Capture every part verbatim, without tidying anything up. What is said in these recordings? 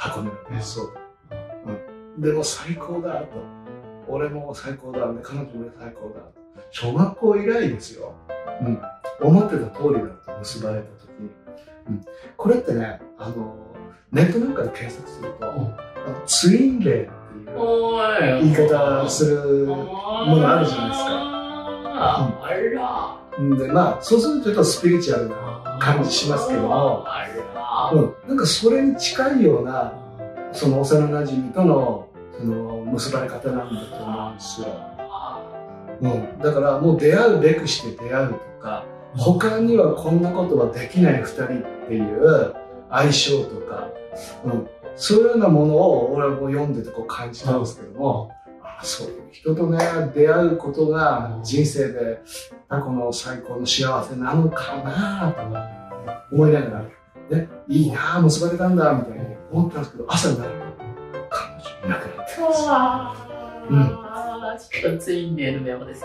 箱根の別荘で、うん、でも最高だと、俺も最高だ、ね、彼女も最高だと、小学校以来ですよ、うん、思ってた通りだと結ばれた時に、うん、これってね、あのネットなんかで検索すると、うん、あのツインレイっていう言い方するものあるじゃないですか。あら。で、まあ、そうするとちょっとスピリチュアルな感じしますけども、うん、なんかそれに近いような、その幼馴染との、その結ばれ方なんだと思うんですよ。うん、だからもう出会うべくして出会うとか、他にはこんなことはできない二人っていう相性とか、うん、そういうようなものを俺はもう読んでてこう感じたんですけども、そういう人とね、出会うことが人生で過去の最高の幸せなのかなと思いながら、ね、いいなぁ、結ばれたんだみたいに思ったんですけど、朝になると彼女いなくなってます。うん。 ちょっとツインレイのメモですね。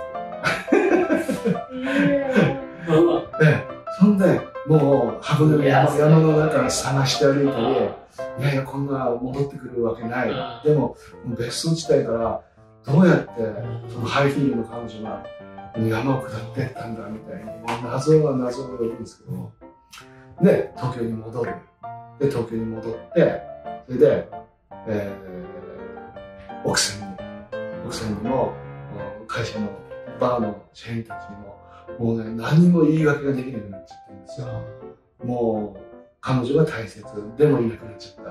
で、そんで、もう箱根の山の中探して歩いたり、いやいや、こんな戻ってくるわけない。でも、別荘地帯からどうやってそのハイヒールの彼女が山を下ってったんだみたいに、謎は謎を呼ぶんですけど、で、東京に戻る。で、東京に戻って、それで、えー、奥さんに、奥さんにも、会社のバーの社員たちにも、もうね、何も言い訳ができなくなっちゃったんですよ。もう、彼女が大切でもいなくなっちゃった。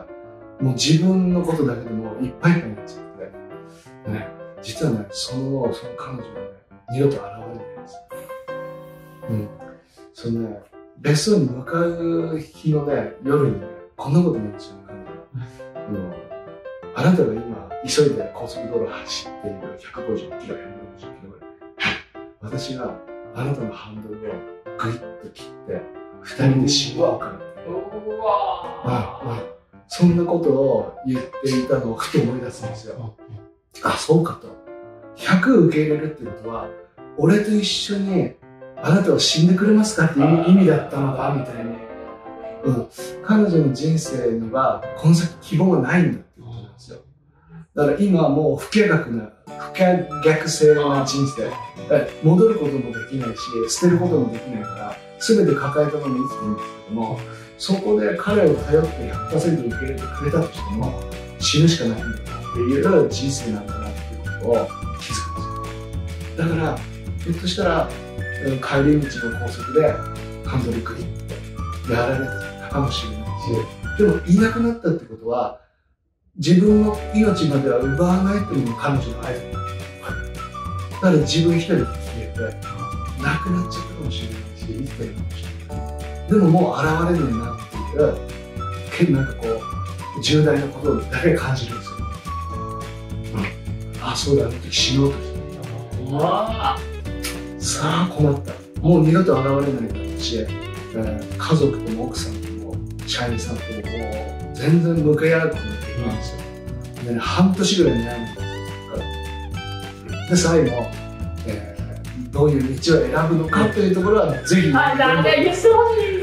もう自分のことだけでもいっぱいいっぱいになっちゃって。ね、実はね、その、その彼女はね、二度と現れないんですよ。うん。そのね、別荘に向かう日のね、夜にね、こんなこと言うんですよ、彼女は。うん、あなたが今、急いで高速道路を走っているひゃくごじゅっキロ、ひゃくろくじゅっキロぐらい。私があなたのハンドルをグイッと切って、二人で死ぬわかる。うわそんなことを言っていたのをふと思い出すんですよ。あ、そうかと。ひゃく受け入れるってことは、俺と一緒にあなたは死んでくれますかっていう意味だったのだ、みたいに。うん。彼女の人生には、この先希望がないんだってことなんですよ。だから今はもう不可逆な、不可逆性な人生。戻ることもできないし、捨てることもできないから、すべて抱えたまま生きてるんですけども、そこで彼を頼って ひゃくパーセント 受け入れてくれたとしても、死ぬしかないんだっていう人生なんだなっていうことを気づくんですよ。だから、ひょっとしたら、帰り道の高速でハンドルグリッとやられてたかもしれないし、でもいなくなったってことは、自分の命までは奪わないっていうのも彼女の合図だ。だから自分一人で消えて、亡くなっちゃったかもしれないし、生きてるかもしれない。でももう現れないなっていう、なんかこう、重大なことだけ感じるんですよ。うん、あ、そうだ、あの時死のうとしてた。うわぁ。さあ困った。もう二度と現れないだろうし、えー、家族とも奥さんとも社員さんとももう全然向かい合うことができないんですよ。でね、半年ぐらい悩んでたんですよ。で、最後、えー、どういう道を選ぶのかというところは、ぜひ。 あ、なんか言ってほしい。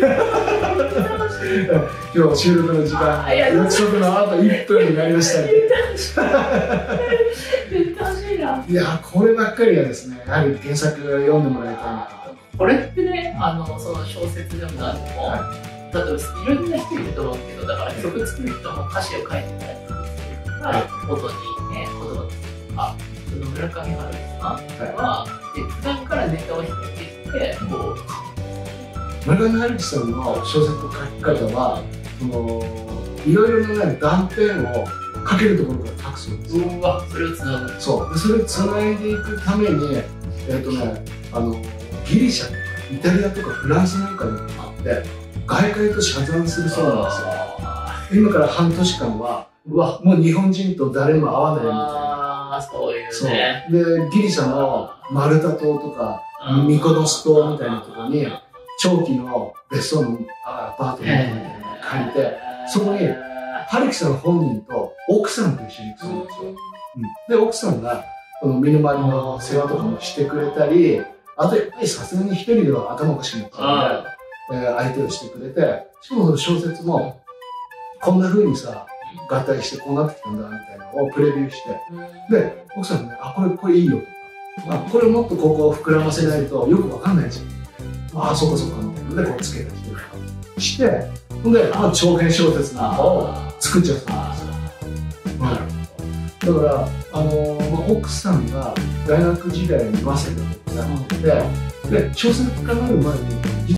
今日収録の時間、約束のあといっぷんになりましたね。 言ってほしいな。 いや、こればっかりはですね、やはり原作読んでもらいたいなと。 これってね、あの、その小説でもなんでも、はい、例えばいろんな人いると思うけど、だから曲作る人も歌詞を書いてたりするから、音にね、言葉を作るとか。村上春樹さんは、はい、普段からネタを引いてきて、こう村上春樹さんの小説の書き方は、そのいろいろな、ね、断片をかけるところから書くそうです。 うわ、それをつなぐ。 そうで、それをつないでいくために、えっとね、あのギリシャとかイタリアとかフランスなんかにもあって、外界と遮断するそうなんですよ。今から半年間は、うわ、もう日本人と誰も会わないみたいな。 そういうね。 で、ギリシャのマルタ島とか、ミコノス島みたいなところに、長期の別荘のアパートみたいなのを借りて、そこに、春樹さん本人と奥さんと一緒に行くんですよ。うん、で、奥さんが、この身の回りの世話とかもしてくれたり、あとやっぱりさすがに一人では頭おかしくなっちゃうんで、えー、相手をしてくれて、しかもその小説も、こんな風にさ、 合体してこうなってきたんだみたいなのをプレビューして、で奥さんにね、あ、これこれいいよとか、あ、これもっとここを膨らませないとよくわかんないじゃん。ああ、そこそこのでこうつけたりして、ほんで、まあ、長編小説なんかを作っちゃったんですよ。だから、あのーまあ、奥さんが大学時代に早稲田でやってて、で小説家になる前に